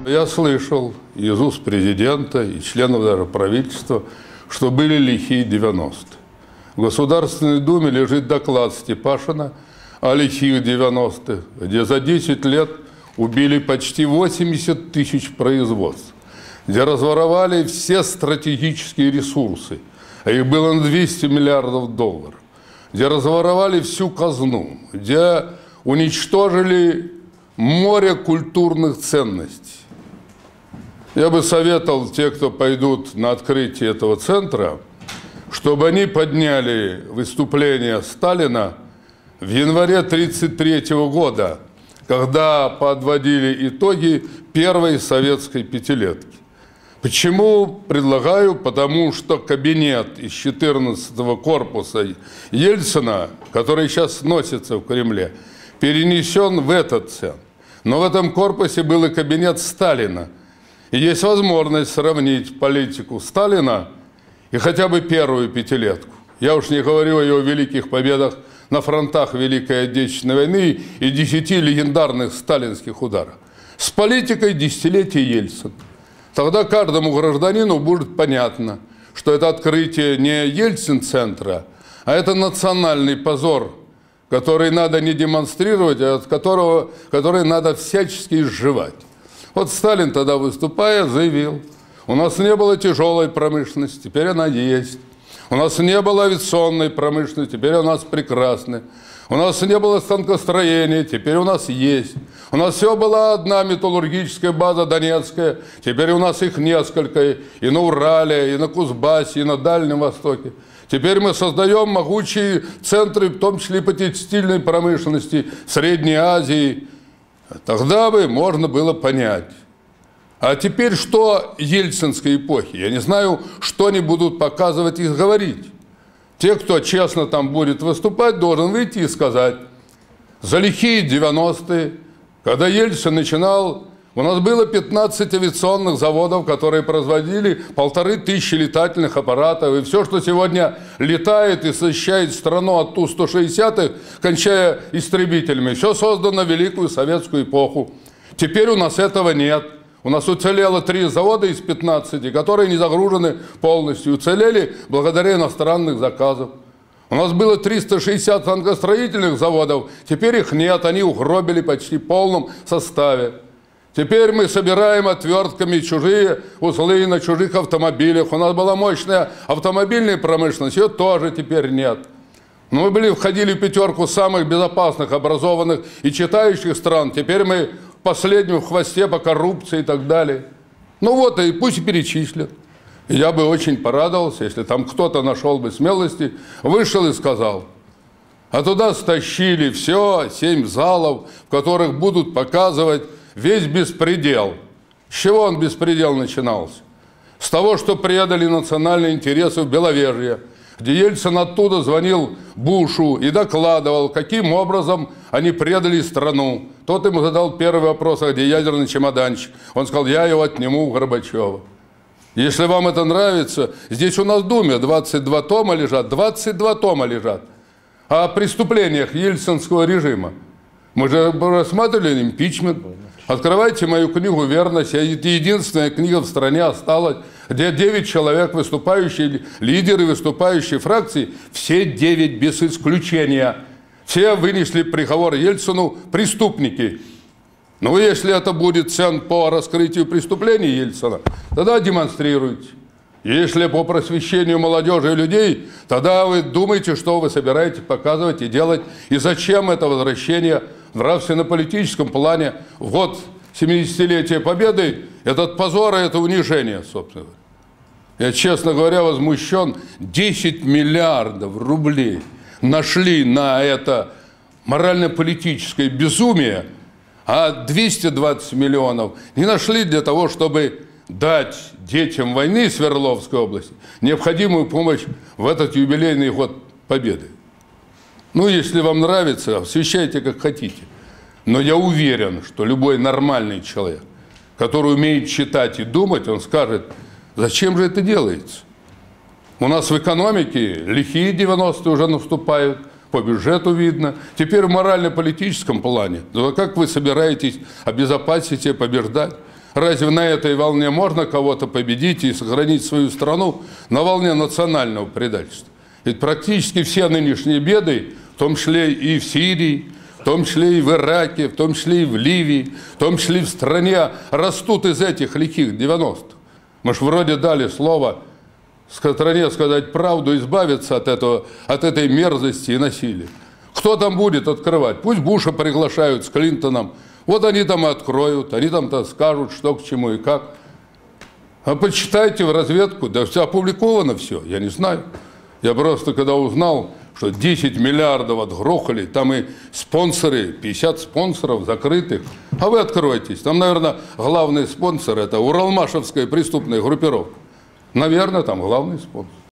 Я слышал из уст президента и членов даже правительства, что были лихие 90-е. В Государственной Думе лежит доклад Степашина о лихих 90-х, где за 10 лет убили почти 80 тысяч производств, где разворовали все стратегические ресурсы, а их было на 200 миллиардов долларов, где разворовали всю казну, где уничтожили море культурных ценностей. Я бы советовал те, кто пойдут на открытие этого центра, чтобы они подняли выступление Сталина в январе 1933 года, когда подводили итоги первой советской пятилетки. Почему предлагаю? Потому что кабинет из 14-го корпуса Ельцина, который сейчас носится в Кремле, перенесен в этот центр. Но в этом корпусе был и кабинет Сталина. И есть возможность сравнить политику Сталина и хотя бы первую пятилетку. Я уж не говорю о его великих победах на фронтах Великой Отечественной войны и 10 легендарных сталинских ударах. С политикой десятилетия Ельцина. Тогда каждому гражданину будет понятно, что это открытие не Ельцин-центра, а это национальный позор, который надо не демонстрировать, а который надо всячески изживать. Вот Сталин тогда, выступая, заявил: у нас не было тяжелой промышленности, теперь она есть. У нас не было авиационной промышленности, теперь у нас прекрасны. У нас не было станкостроения, теперь у нас есть. У нас все была одна металлургическая база Донецкая, теперь у нас их несколько, и на Урале, и на Кузбассе, и на Дальнем Востоке. Теперь мы создаем могучие центры, в том числе по текстильной промышленности, Средней Азии. Тогда бы можно было понять. А теперь что ельцинской эпохи? Я не знаю, что они будут показывать и говорить. Те, кто честно там будет выступать, должен выйти и сказать: за лихие 90-е, когда Ельцин начинал, у нас было 15 авиационных заводов, которые производили 1500 летательных аппаратов. И все, что сегодня летает и защищает страну от Ту-160, кончая истребителями, все создано в Великую Советскую эпоху. Теперь у нас этого нет. У нас уцелело 3 завода из 15, которые не загружены полностью. Уцелели благодаря иностранным заказам. У нас было 360 танкостроительных заводов, теперь их нет, они угробили почти в полном составе. Теперь мы собираем отвертками чужие узлы на чужих автомобилях. У нас была мощная автомобильная промышленность, ее тоже теперь нет. Но мы входили в 5 самых безопасных, образованных и читающих стран. Теперь мы последним в хвосте по коррупции и так далее. Ну вот, и пусть перечислят. И я бы очень порадовался, если там кто-то нашел бы смелости, вышел и сказал: а туда стащили все, 7 залов, в которых будут показывать весь беспредел. С чего он беспредел начинался? С того, что предали национальные интересы в Беловежье, где Ельцин оттуда звонил Бушу и докладывал, каким образом они предали страну. Тот ему задал первый вопрос: а где ядерный чемоданчик? Он сказал: я его отниму у Горбачева. Если вам это нравится, здесь у нас в Думе 22 тома лежат, 22 тома лежат о преступлениях ельцинского режима. Мы же рассматривали импичмент. Открывайте мою книгу «Верность». Это единственная книга в стране осталась, где 9 человек, выступающие лидеры выступающей фракции, все 9 без исключения. Все вынесли приговор Ельцину преступники. Ну, если это будет цент по раскрытию преступлений Ельцина, тогда демонстрируйте. Если по просвещению молодежи и людей, тогда вы думаете, что вы собираетесь показывать и делать, и зачем это возвращение в нравственно-политическом плане. Вот 70-летие Победы, этот позор и это унижение, собственно. Я, честно говоря, возмущен. 10 миллиардов рублей нашли на это морально-политическое безумие, а 220 миллионов не нашли для того, чтобы дать детям войны Свердловской области необходимую помощь в этот юбилейный год Победы. Ну, если вам нравится, освещайте как хотите. Но я уверен, что любой нормальный человек, который умеет читать и думать, он скажет: зачем же это делается? У нас в экономике лихие 90-е уже наступают, по бюджету видно. Теперь в морально-политическом плане. Да как вы собираетесь обезопасить и побеждать? Разве на этой волне можно кого-то победить и сохранить свою страну на волне национального предательства? Ведь практически все нынешние беды, в том числе и в Сирии, в том числе и в Ираке, в том числе и в Ливии, в том числе и в стране, растут из этих лихих 90-х. Мы ж вроде дали слово стране сказать правду, избавиться от этой мерзости и насилия. Кто там будет открывать? Пусть Буша приглашают с Клинтоном. Вот они там и откроют, они там-то скажут, что к чему и как. А почитайте в разведку, да все опубликовано все, я не знаю. Я просто когда узнал, что 10 миллиардов отгрохали, там и спонсоры, 50 спонсоров закрытых. А вы откройтесь. Там, наверное, главный спонсор – это Уралмашевская преступная группировка. Наверное, там главный спонсор.